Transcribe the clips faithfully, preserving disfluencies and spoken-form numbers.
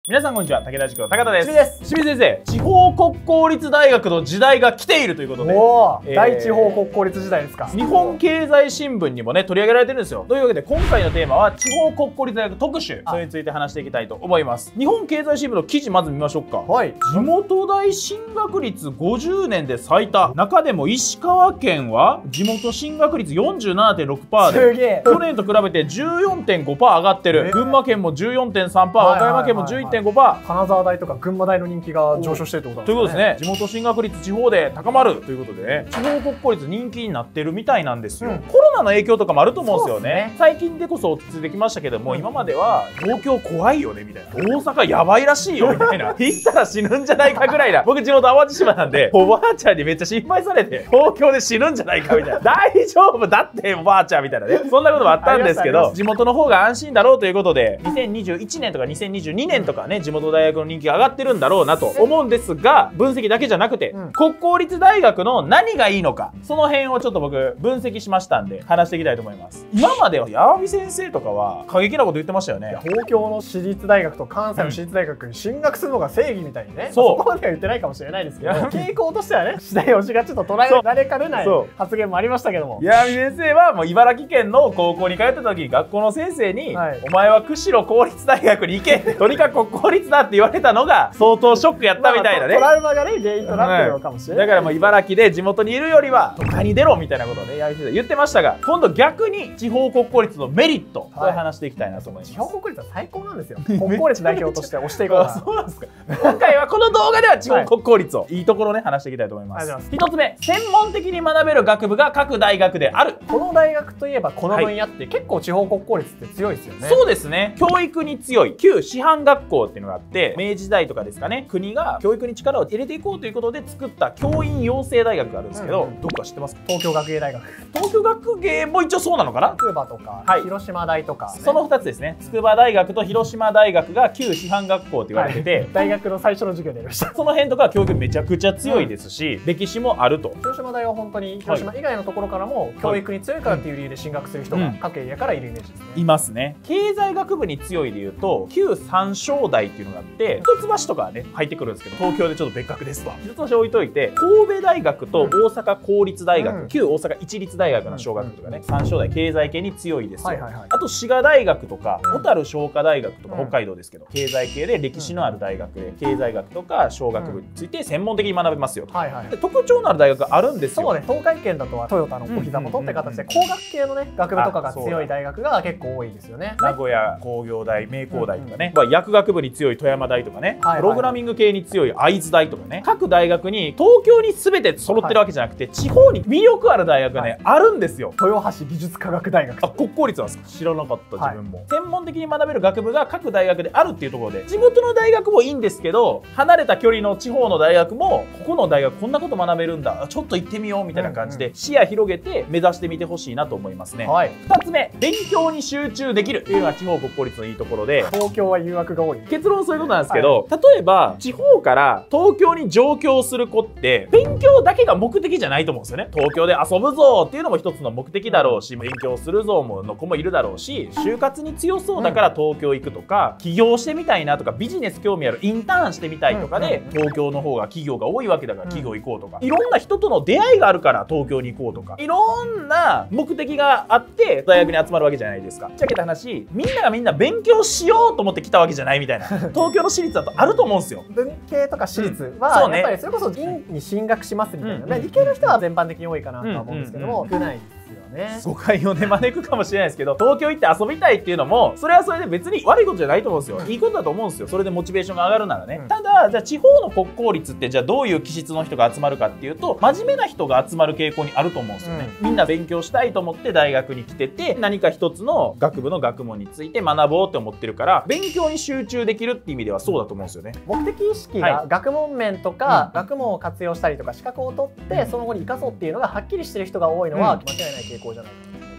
皆さんこんにちは、武田塾の高田です。 清水です。 清水先生、地方国公立大学の時代が来ているということで、 おー、 えー大地方国公立時代ですか。 日本経済新聞にもね取り上げられてるんですよ。というわけで今回のテーマは地方国公立大学特集、それについて話していきたいと思います。日本経済新聞の記事まず見ましょうか。 はい。 地元大進学率ごじゅうねんで最多、中でも石川県は地元進学率 よんじゅうななてんろくパーセント ですげえ。 去年と比べて じゅうよんてんごパーセント 上がってる。群馬県も じゅうよんてんさんパーセント、和歌山県も じゅういってんごパーセント。 金沢大とか群馬大の人気が上昇してるってことということなんですね。地元進学率地方で高まるということでね、地方国公立人気になってるみたいなんですよ。 うんコロナの影響とかもあると思うんですよね。 そうですね最近でこそ落ち着いてきましたけども、 うん今までは東京怖いよねみたいな、大阪やばいらしいよみたいな、行ったら死ぬんじゃないかぐらいな。僕地元淡路島なんで、おばあちゃんにめっちゃ心配されて、東京で死ぬんじゃないかみたいな、大丈夫だっておばあちゃんみたいなね、そんなこともあったんですけど、 ありましたありました地元の方が安心だろうということで、にせんにじゅういちねんとかにせんにじゅうにねんとかね、地元大学の人気が上がってるんだろうなと思うんですが、分析だけじゃなくて、 うん国公立大学の何がいいのか、その辺をちょっと僕分析しましたんで話していきたいと思います。今までは矢作先生とかは過激なこと言ってましたよね。 東京の私立大学と関西の私立大学に進学するのが正義みたいにね、 そうそこまでは言ってないかもしれないですけど、 いや傾向としてはね、次第推しがちょっと捉えられかねないそう発言もありましたけども。 矢作先生はもう茨城県の高校に通ってた時に学校の先生に、 はいお前は釧路公立大学に行けってとにかく国公立だって言われたのが相当ショックやったみたいなね。 トラウマがね、原因となってるのかもしれない。 だからもう茨城で地元にいるよりは都会に出ろみたいなことをね、矢作先生言ってましたが、今度逆に地方国公立のメリット、これ話していきたいなと思います。 地方国立は最高なんですよ。国公立代表として推していこうかあな。 そうなんですか。今回はこの動画では地方国公立を、い、いところね話していきたいと思います。 ありがとうござい一つ目、専門的に学べる学部が各大学である。 この大学といえばこの分野って結構地方国公立って強いですよね。 そうですね。教育に強い旧師範学校っていうのがあって、明治時代とかですかね、国が教育に力を入れていこうということで作った教員養成大学があるんですけど、 うんうんどっか知ってますか？ 東京学芸大学、 東京学芸も一応そうなのかな。 筑波とか、 はい広島大とか、ね、 そのふたつですね。筑波大学と広島大学が旧師範学校って言われてて、 はい大学の最初の授業でやりました。 その辺とかは教育めちゃくちゃ強いですし、歴史もあると。 広島大は本当に広島以外のところからも教育に強いからっていう理由で進学する人が各エリアからいるイメージですね。 いますね。経済学部に強いでいうと旧三商大っていうのがあって、一橋とかはね入ってくるんですけど、東京でちょっと別格ですと。一橋置いといて、神戸大学と大阪公立大学、 うん旧大阪一律大学の小学部とかね、三商大経済系に強いですよ。 はいはいはいあと滋賀大学とかうん小樽商科大学とか、 うん北海道ですけど経済系で歴史のある大学で経済学とか小学部について専門的に学べますよと。 はいはい。 で特徴のある大学があるんですよ。 そうね、東海圏だとはトヨタのお膝元って形で工学系のね学部とかが強い大学が結構多いですよね。 名古屋工業大、名工大とかね、まあ薬学部に強い富山大とかね、 はいはいはいプログラミング系に強い会津大とかね、各大学に東京に全て揃ってるわけじゃなくて、地方に魅力ある大学がね、 はいあるんですよ。 豊橋技術科学大学。 あ、国公立なんですか？知らなかった自分も、専門的に学べる学部が各大学であるっていうところで、地元の大学もいいんですけど、離れた距離の地方の大学もここの大学こんなこと学べるんだ、ちょっと行ってみようみたいな感じで視野広げて目指してみてほしいなと思いますね。 はい。 ふたつめ、勉強に集中できるっていうのが地方国公立のいいところで、 東京は誘惑が多い。 結論そういうことなんですけど、例えば地方から東京に上京する子って勉強だけが目的じゃないと思うんですよね。東京で遊ぶぞっていうのも一つの目的だろうし、勉強するぞもの子もいるだろうし、就活に強そうだから東京行くとか、起業してみたいなとか、ビジネス興味あるインターンしてみたいとかで、東京の方が企業が多いわけだから企業行こうとか、いろんな人との出会いがあるから東京に行こうとか、いろんな目的があって大学に集まるわけじゃないですか。ぶっちゃけた話、みんながみんな勉強しようと思って来たわけじゃないみたいな、東京の私立だとあると思うんですよ。 文系とか私立うんはそうねやっぱりそれこそ院に進学しますみたいなね、 うん理系の人は全般的に多いかなとは思うんですけども、 うん少ないですよね。 誤解をね招くかもしれないですけど、東京行って遊びたいっていうのもそれはそれで別に悪いことじゃないと思うんですよ。 うんいいことだと思うんですよ。それでモチベーションが上がるならね、 うんただじゃあ地方の国公立ってじゃあどういう気質の人が集まるかっていうと、真面目な人が集まる傾向にあると思うんですよね、みんな勉強したいと思って大学に来てて、何か一つの学部の学問について学ぼうって思ってるから、勉強に集中できるっていう意味ではそうだと思うんですよね。 目的意識はいが学問面とか、 うん学問を活用したりとか資格を取ってその後に生かそうっていうのがはっきりしてる人が多いのはうん間違いない傾向じゃないかなと思います。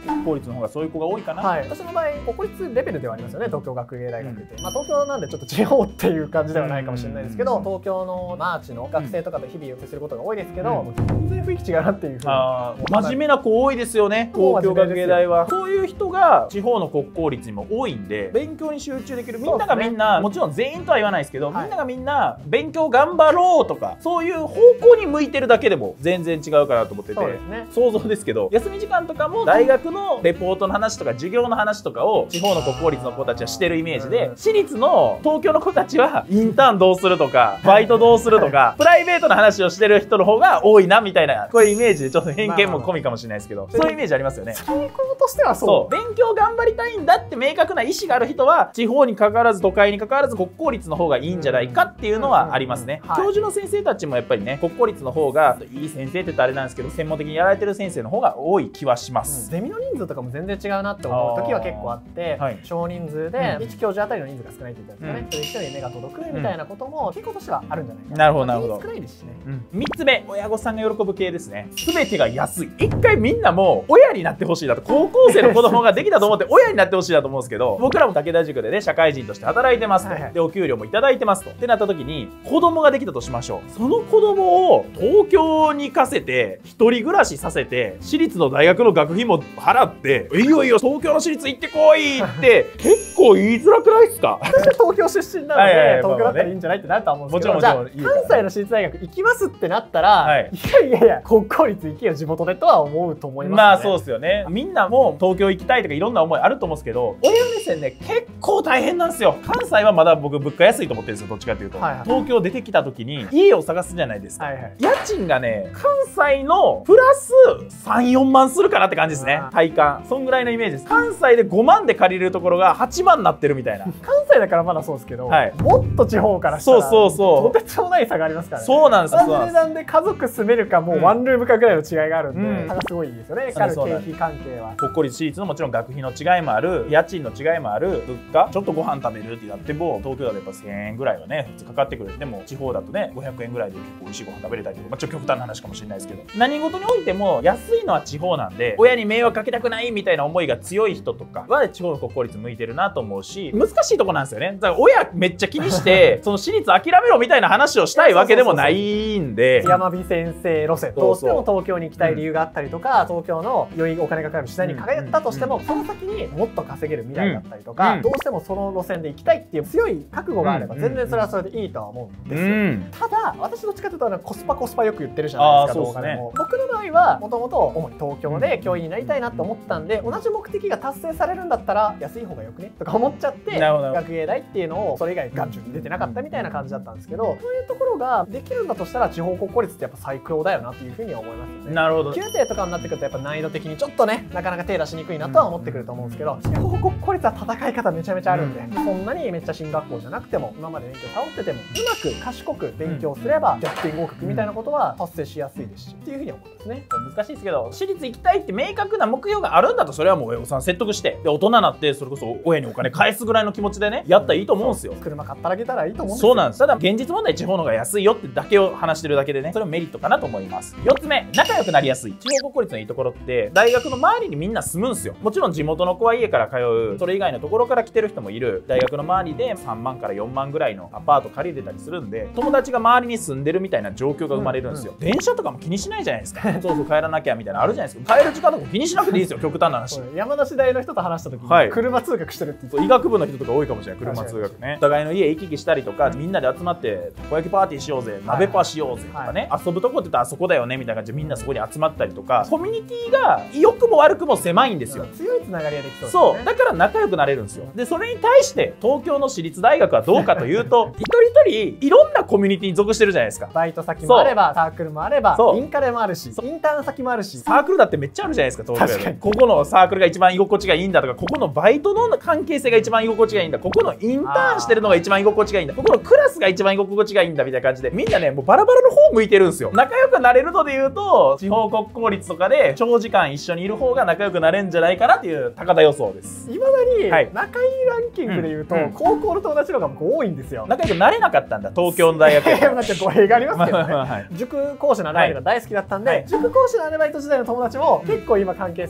国公立の方がそういう子が多いかな。 はい、私の場合国立レベルではありますよね、東京学芸大学って、うん、まあ東京なんでちょっと地方っていう感じではないかもしれないですけど、うん、東京のマーチの学生とかと日々接することが多いですけど、うん、全然雰囲気違うなっていうふうに。あ真面目な子多いですよね、東京学芸大は。そういう人が地方の国公立にも多いんで、勉強に集中できる。みんながみんな、ね、もちろん全員とは言わないですけど、はい、みんながみんな勉強頑張ろうとかそういう方向に向いてるだけでも全然違うかなと思ってて、ね、想像ですけど、休み時間とかも大学のレポートの話とか授業の話とかを地方の国公立の子たちはしてるイメージで、私立の東京の子たちはインターンどうするとかバイトどうするとかプライベートな話をしてる人の方が多いなみたいな、こういうイメージでちょっと偏見も込みかもしれないですけど、そういうイメージありますよね。 傾向としてはそう、 勉強頑張りたいんだって明確な意思がある人は地方に関わらず都会に関わらず国公立の方がいいんじゃないかっていうのはありますね。教授の先生たちもやっぱりね、国公立の方がいい先生って言ったらあれなんですけど、専門的にやられてる先生の方が多い気はします。 うん、ゼミの人数とかも全然違うなって思う時は結構あって、はい、少人数でいち教授あたりの人数が少ないって言ったんですかね、うん、それ一人に目が届くみたいなことも傾向としてはあるんじゃないかな。 なるほどなるほど。 少ないですしね。 うん、みっつめ、親御さんが喜ぶ系ですね。全てが安い。一回みんなもう親になってほしいなと、高校生の子供ができたと思って親になってほしいなと思うんですけど、僕らも武田塾でね社会人として働いてますと、はいはい、でお給料もいただいてますとってなった時に子供ができたとしましょう。その子供を東京に行かせて一人暮らしさせて私立の大学の学費も払っていいよいいよ東京の私立行ってこいって結構言いづらくないですか？ 私は東京出身なので東京だったらいいんじゃないってなるとは思うんですけど、じゃあ関西の私立大学行きますってなったら、はい、いやいやいや国公立行けよ地元でとは思うと思いますね。 まあそうですよね。みんなも東京行きたいとかいろんな思いあると思うんですけど、親目線で結構大変なんですよ。関西はまだ僕物価安いと思ってるんですよ、どっちかというと、はいはい、東京出てきた時に家を探すじゃないですか、はいはい、家賃がね関西のプラスさん、よんまんするかなって感じですね。体感そんぐらいのイメージです。関西でごまんで借りれるところがはちまんになってるみたいな。 関西だからまだそうですけど、はい、もっと地方からしたらそうそうそうとてつもない差がありますからね。 そうなんですよ。 同じ値段で家族住めるかもうワンルームかぐらいの違いがあるんで、うん、差がすごいですよね。かる経費関係は国公立私立のもちろん学費の違いもある、家賃の違いもある、物価ちょっとご飯食べるってなっても東京だとやっぱせんえんぐらいはね普通かかってくる。でも地方だとねごひゃくえんぐらいで結構美味しいご飯食べれたりとか、まあ、ちょっと極端な話かもしれないですけど、何事においても安いのは地方なんで親に迷惑かけたくないみたいな思いが強い人とかは地方の国公立向いてるなと思うし、難しいとこなんですよね。だから親めっちゃ気にしてその私立諦めろみたいな話をしたいわけでもないんで、 山火先生路線どうしても東京に行きたい理由があったりとか、うん、東京のよりお金がかかる時代に輝ったとしても、うん、その先にもっと稼げる未来だったりとか、うん、どうしてもその路線で行きたいっていう強い覚悟があれば全然それはそれでいいとは思うんですよ、うん、ただ私どっちかというとコスパコスパよく言ってるじゃないですか、動画でも。僕の場合はもともと主に東京で教員になりたいなと思ったんで、同じ目的が達成されるんだったら安い方がよくねとか思っちゃって学芸大っていうのをそれ以外眼中に出てなかったみたいな感じだったんですけど、そういうところができるんだとしたら地方国公立ってやっぱ最強だよなっていうふうには思いますよね。 なるほど。 きゅうていとかになってくるとやっぱ難易度的にちょっとねなかなか手出しにくいなとは思ってくると思うんですけど、地方国公立は戦い方めちゃめちゃあるんで、うん、そんなにめっちゃ進学校じゃなくても今まで勉強サボっててもうまく賢く勉強すれば逆転合格みたいなことは達成しやすいですしっていうふうに思いますね。 難しいですけど、私立行きたいって明確な目標があるんだとそれはもう親御さん説得してで大人になってそれこそ親にお金返すぐらいの気持ちでねやったらいいと思うんですよ。 車買ってあげたらいいと思うんですよ。 そうなんです。ただ現実問題地方の方が安いよってだけを話してるだけでね、それはメリットかなと思います。よっつめ、仲良くなりやすい。地方国公立のいいところって大学の周りにみんな住むんですよ。もちろん地元の子は家から通う、それ以外のところから来てる人もいる。大学の周りでさんまんからよんまんぐらいのアパート借りれたりするんで、友達が周りに住んでるみたいな状況が生まれるんですよ。うんうん、電車とかも気にしないじゃないですか。そうそう帰らなきゃみたいなのあるじゃないですか。帰る時間とか気にしなくていいですよ。極端な話。 山梨大の人と話した時に、はい、車通学してるって言って、 医学部の人とか多いかもしれない。車通学ね。お互いの家行き来したりとか、みんなで集まってたこ焼きパーティーしようぜ、鍋パしようぜとかね、はい、遊ぶとこって言ったらあそこだよねみたいな感じでみんなそこに集まったりとか、コミュニティが良くも悪くも狭いんですよ。 強いつながりができそうですね。 そうだから仲良くなれるんですよ。でそれに対して東京の私立大学はどうかというと一人一人いろんなコミュニティに属してるじゃないですか。 バイト先もあればサークルもあればインカレもあるしインターン先もあるし、 サークルだってめっちゃあるじゃないですか東京で。ここのサークルが一番居心地がいいんだとか、ここのバイトの関係性が一番居心地がいいんだ、ここのインターンしてるのが一番居心地がいいんだ、ここのクラスが一番居心地がいいんだみたいな感じでみんなねもうバラバラの方向いてるんですよ。仲良くなれるので言うと地方国公立とかで長時間一緒にいる方が仲良くなれるんじゃないかなっていう高田予想です。 いまだに仲いいランキングで言うと、うん、高校の友達の方が僕多いんですよ。 仲良くなれなかったんだ東京の大学で。 なんか語弊がありますけどね。塾講師のアルバイトが大好きだったんで、はい、塾講師のアルバイト時代の友達も結構今関係性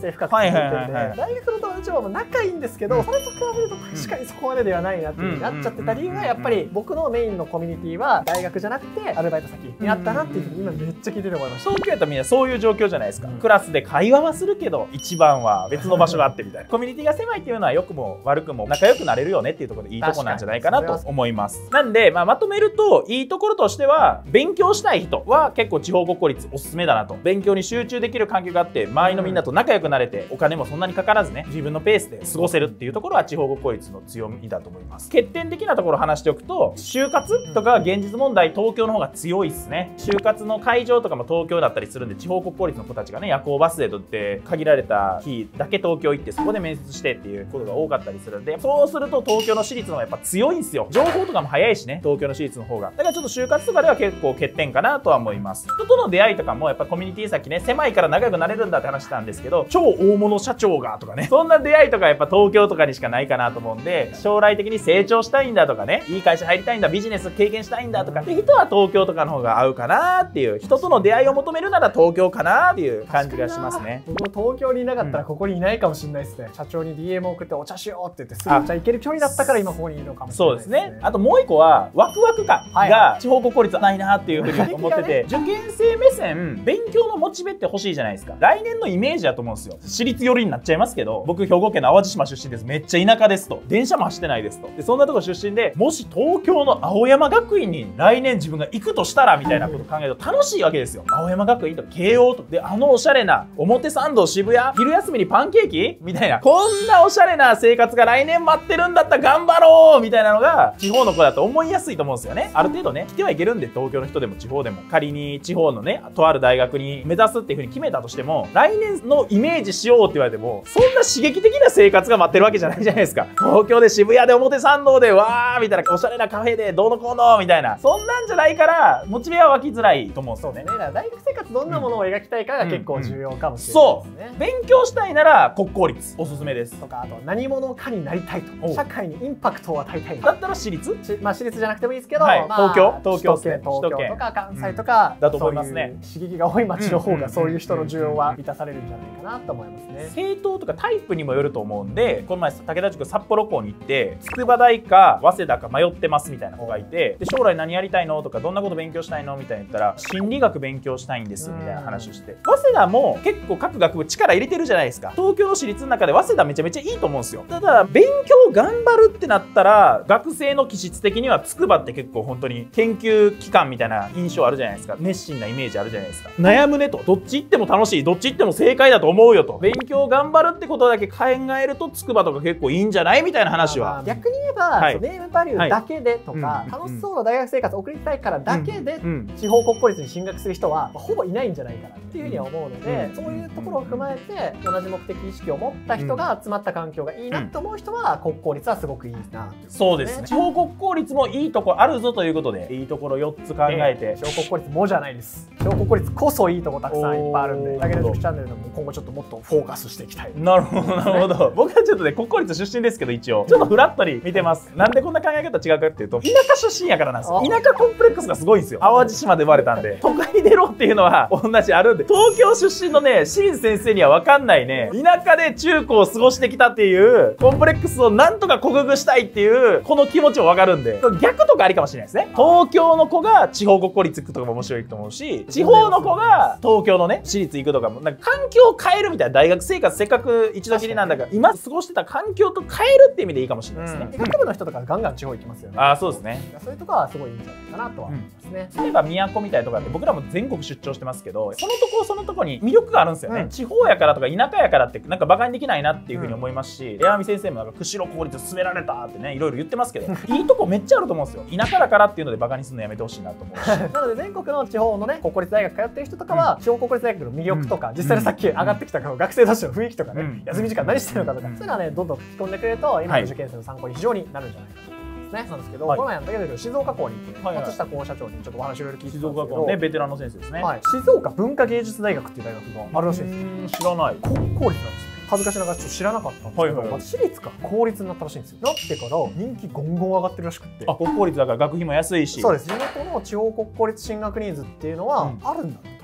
係性深く続いてるんで、大学の友達は仲いいんですけど、それと比べると確かにそこまでではないなっていう風になっちゃってた理由が、やっぱり僕のメインのコミュニティは大学じゃなくてアルバイト先になったなっていう風に今めっちゃ聞いてて思いました。 東京やったらみんなそういう状況じゃないですか。クラスで会話はするけど一番は別の場所があってみたいな。コミュニティが狭いっていうのは良くも悪くも仲良くなれるよねっていうところでいいとこなんじゃないかなと思います。なんで、まあ、まとめるといいところとしては、勉強したい人は結構地方国公立おすすめだなと。勉強に集中できる環境があって、周りのみんなと仲良くなれて、お金もそんなにかからずね、自分のペースで過ごせるっていうところは地方国公立の強みだと思います。欠点的なところを話しておくと、就活とか現実問題東京の方が強いっすね。就活の会場とかも東京だったりするんで、地方国公立の子たちがね、夜行バスでとって限られた日だけ東京行ってそこで面接してっていうことが多かったりするんで、そうすると東京の私立の方がやっぱ強いんですよ。情報とかも早いしね、東京の私立の方が。だからちょっと就活とかでは結構欠点かなとは思います。人との出会いとかもやっぱコミュニティ先ね、狭いから仲良くなれるんだって話したんですけど、超大物社長がとかね、そんな出会いとかやっぱ東京とかにしかないかなと思うんで、将来的に成長したいんだとかね、いい会社入りたいんだ、ビジネス経験したいんだとかって人は東京とかの方が合うかなっていう、人との出会いを求めるなら東京かなっていう感じがしますね。 僕も東京にいなかったらここにいないかもしれないですね。うん、社長に ディーエム 送ってお茶しようって言ってすぐお茶行ける距離だったから今ここにいるのかもしれないですね。 そうですね。あともう一個はワクワク感が地方国公立はないなっていうふうに思ってて、受験生目線、勉強のモチベって欲しいじゃないですか。来年のイメージだと思うんですよ。私立寄りになっちゃいますけど、僕兵庫県の淡路島出身です。めっちゃ田舎ですと。電車も走ってないですと。で、そんなとこ出身で、もし東京の青山学院に来年自分が行くとしたらみたいなことを考えると楽しいわけですよ。青山学院とか慶応とかで、あのおしゃれな表参道渋谷、昼休みにパンケーキみたいな、こんなおしゃれな生活が来年待ってるんだったら頑張ろうみたいなのが地方の子だと思いやすいと思うんですよね。ある程度ね、来てはいけるんで、東京の人でも地方でも。仮に地方のね、とある大学に目指すっていう風に決めたとしても、来年のイメージしようって言われても、そんな刺激的な生活が待ってるわけじゃないじゃないですか。東京で渋谷で表参道でわーみたいな、おしゃれなカフェでどうのこうのみたいな、そんなんじゃないからモチベは湧きづらいと思うんですよね。 だから大学生活どんなものを描きたいかが結構重要かもしれないですね。 そう、勉強したいなら国公立おすすめですとか、あと何者かになりたいと、社会にインパクトを与えたいだったら私立、 まあ私立じゃなくてもいいですけど、 はい、 まあ、 東京東京首都圏東京とか関西とか、 うん、だと思いますね。 刺激が多い街の方がそういう人の需要は満たされるんじゃないかなと思いますね。 政党とかタイプにもよると思うんで、この前武田塾札幌校に行って筑波大か早稲田か迷ってますみたいな子がいて、で将来何やりたいのとかどんなこと勉強したいのみたいに言ったら心理学勉強したいんですみたいな話をして、早稲田も結構各学部力入れてるじゃないですか。東京の私立の中で早稲田めちゃめちゃいいと思うんですよ。ただ勉強頑張るってなったら学生の気質的には筑波って結構本当に研究機関みたいな印象あるじゃないですか。熱心なイメージあるじゃないですか。悩むねと、どっち行っても楽しい、どっち行っても正解だと思うよと、勉強頑張るってことだけ考えると筑波とか結構いいんじゃないみたいな話は。 逆に言えば、はい、ネームバリューだけでとか、はい、楽しそうな大学生活を送りたいからだけで、うん、地方国公立に進学する人は、まあ、ほぼいないんじゃないかなっていうふうには思うので、うん、そういうところを踏まえて同じ目的意識を持った人が集まった環境がいいなと思う人は、国公立はすごくいいな、ね、 そうですね。地方国公立もいいとこあるぞということで、いいところよっつ考えて、 地方国公立もじゃないです。地方国公立こそいいとこたくさんいっぱいあるんで、武田塾チャンネルでも今後ちょっともっとフォーカスしていきたい。 なるほどなるほど。僕はちょっとね、国公立出身ですけど、一応ちょっとフラットに見てます。なんでこんな考え方違うかっていうと、田舎出身やからなんですよ。田舎コンプレックスがすごいんですよ。淡路島で生まれたんで、都会に出ろっていうのは同じあるんで、東京出身のね、新先生には分かんないね、田舎で中高を過ごしてきたっていうコンプレックスをなんとか克服したいっていうこの気持ちも分かるんで、逆とかありかもしれないですね。東京の子が地方国公立行くとかも面白いと思うし、地方の子が東京のね、私立行くとかも、なんか環境を変えるみたいな、大学生活せっかく一度きりなんだから、今過ごしてた環境と変えるって意味でいいかもしれないですね。 医学部の人とかガンガン地方行きますよね。 ああ、そうですね。 そういうとこはすごいいいんじゃないかなとは思いますね。 例えば都みたいなところって僕らも全国出張してますけど、そのところそのところに魅力があるんですよね。うん、地方やからとか田舎やからってなんかバカにできないなっていうふうに思いますし、矢上先生もなんか釧路公立進められたってね、いろいろ言ってますけど、いいとこめっちゃあると思うんですよ。田舎だからっていうのでバカにするのやめてほしいなと思うし。 なので全国の地方のね、国公立大学通ってる人とかは、地方国立大学の魅力とか、実際にさっき上がってきた学生同士の雰囲気とかね、休み時間何してるのかとか、そういうのはね、どんどん書き込んでくれると、今の受験生の参考に非常になるんじゃないかと。ね、なんですけど、この前だけど静岡校に行って松下校社長にちょっとお話いろいろ聞いてたんですけど、 静岡校ね、ベテランの先生ですね。 静岡文化芸術大学っていう大学があるらしいんですよ。 知らない。 国公立なんですよ。恥ずかしながらちょっと知らなかったんですけど、私立か公立になったらしいんですよ。なってから人気ゴンゴン上がってるらしくて。 あ、国公立だから学費も安いし。 そうです。地元の地方国公立進学ニーズっていうのはあるんだなと。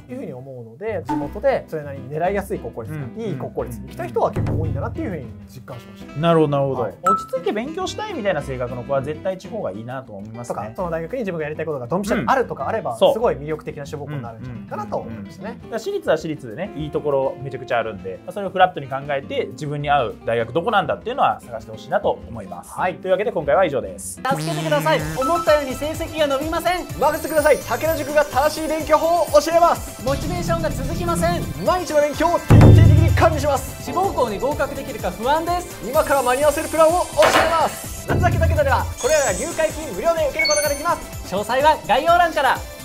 いうふうに思うので、地元でそれなりに狙いやすい国公立、うん、いい国公立に行きたい人は結構多いんだなっていうふうに実感しました。 なるほどなるほど、 はい、 落ち着いて勉強したいみたいな性格の子は絶対地方がいいなと思いますね。 とかその大学に自分がやりたいことがドンピシャにあるとかあれば、うん、すごい魅力的な志望校になるんじゃないかなと思いましたね。 私立は私立でね、いいところめちゃくちゃあるんで、それをフラットに考えて自分に合う大学どこなんだっていうのは探してほしいなと思います。はい、というわけで今回は以上です。 助けてください。思ったように成績が伸びません。 任せてください。武田塾が正しい勉強法を教えます。 モチベーションが続きません。 毎日の勉強を徹底的に管理します。 志望校に合格できるか不安です。 今から間に合わせるプランを教えます。夏だけだけではこれらが入会金無料で受けることができます。 詳細は概要欄から。